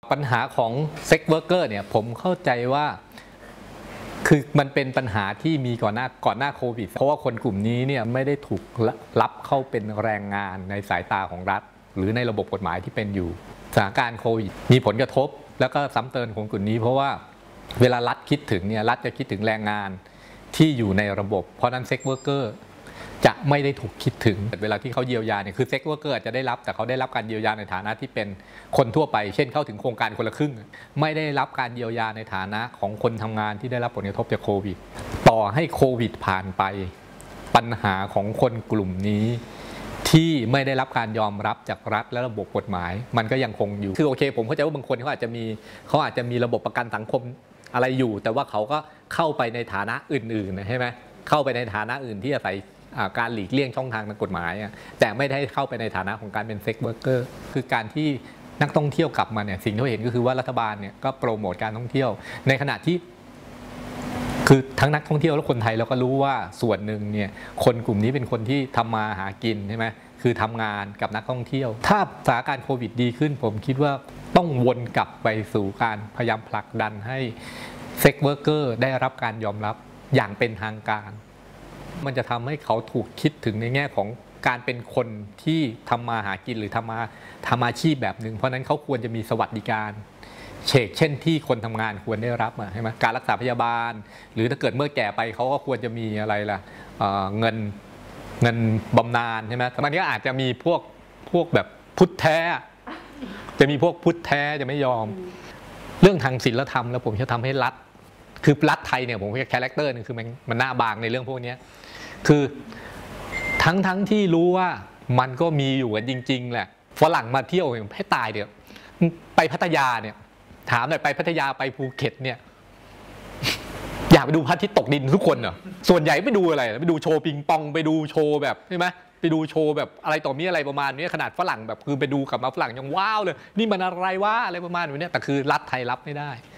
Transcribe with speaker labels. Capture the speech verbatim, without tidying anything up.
Speaker 1: ปัญหาของเซ็กเวิร์กเกอร์เนี่ยผมเข้าใจว่าคือมันเป็นปัญหาที่มีก่อนหน้าก่อนหน้าโควิดเพราะว่าคนกลุ่มนี้เนี่ยไม่ได้ถูกรับเข้าเป็นแรงงานในสายตาของรัฐหรือในระบบกฎหมายที่เป็นอยู่สถานการณ์โควิดมีผลกระทบแล้วก็ซ้ำเติมของกลุ่มนี้เพราะว่าเวลารัฐคิดถึงเนี่ยรัฐจะคิดถึงแรงงานที่อยู่ในระบบเพราะนั้นเซ็กเวิร์กเกอร์จะไม่ได้ถูกคิดถึงเวลาที่เขาเยียวยาเนี่ยคือเซ็กเวิร์กเกอร์จะได้รับแต่เขาได้รับการเยียวยาในฐานะที่เป็นคนทั่วไปเช่นเข้าถึงโครงการคนละครึ่งไม่ได้รับการเยียวยาในฐานะของคนทำงานที่ได้รับผลกระทบจากโควิดต่อให้โควิดผ่านไปปัญหาของคนกลุ่มนี้ที่ไม่ได้รับการยอมรับจากรัฐและระบบกฎหมายมันก็ยังคงอยู่คือโอเคผมเข้าใจว่าบางคนเขาอาจจะมีเขาอาจจะมีระบบประกันสังคมอะไรอยู่แต่ว่าเขาก็เข้าไปในฐานะอื่นๆนะใช่ไหมเข้าไปในฐานะอื่นที่อาศัยการหลีกเลี่ยงช่องทางทางกฎหมายแต่ไม่ได้เข้าไปในฐานะของการเป็นเซ็กเวิร์กเกอร์คือการที่นักท่องเที่ยวกลับมาเนี่ยสิ่งที่เราเห็นก็คือว่ารัฐบาลเนี่ยก็โปรโมทการท่องเที่ยวในขณะที่คือทั้งนักท่องเที่ยวและคนไทยเราก็รู้ว่าส่วนหนึ่งเนี่ยคนกลุ่มนี้เป็นคนที่ทำมาหากินใช่ไหมคือทำงานกับนักท่องเที่ยวถ้าสถานการณ์โควิดดีขึ้นผมคิดว่าต้องวนกลับไปสู่การพยายามผลักดันให้เซ็กเวิร์กเกอร์ได้รับการยอมรับอย่างเป็นทางการมันจะทำให้เขาถูกคิดถึงในแง่ของการเป็นคนที่ทำมาหากินหรือทำมาทำอาชีพแบบหนึ่งเพราะนั้นเขาควรจะมีสวัสดิการเชกเช่นที่คนทำงานควรได้รับใช่ไหมการรักษาพยาบาลหรือถ้าเกิดเมื่อแก่ไปเขาก็ควรจะมีอะไรล่ะ เอ่อ เงินเงินบำนาญใช่ไหมแต่มันก็อาจจะมีพวกพวกแบบพุทธแท้จะมีพวกพุทธแท้จะไม่ยอมเรื่องทางศีลธรรมแล้วผมจะทำให้รัฐคือรัฐไทยเนี่ยผมว่าคาแรคเตอร์นึงคือมันมันหน้าบางในเรื่องพวกนี้คือทั้งทั้งที่รู้ว่ามันก็มีอยู่กันจริงๆแหละฝรั่งมาเที่ยวให้ตายเดี๋ยวไปพัทยาเนี่ยถามหน่อยไปพัทยาไปภูเก็ตเนี่ยอยากไปดูพระอาทิตย์ตกดินทุกคนเหรอส่วนใหญ่ไปดูอะไรไปดูโชว์ปิงปองไปดูโชว์แบบใช่ไหมไปดูโชว์แบบอะไรต่อมีอะไรประมาณนี้ขนาดฝรั่งแบบคือไปดูกลับมาฝรั่งยังว้าวเลยนี่มันอะไรวะอะไรประมาณนี้แต่คือรัฐไทยรับไม่ได้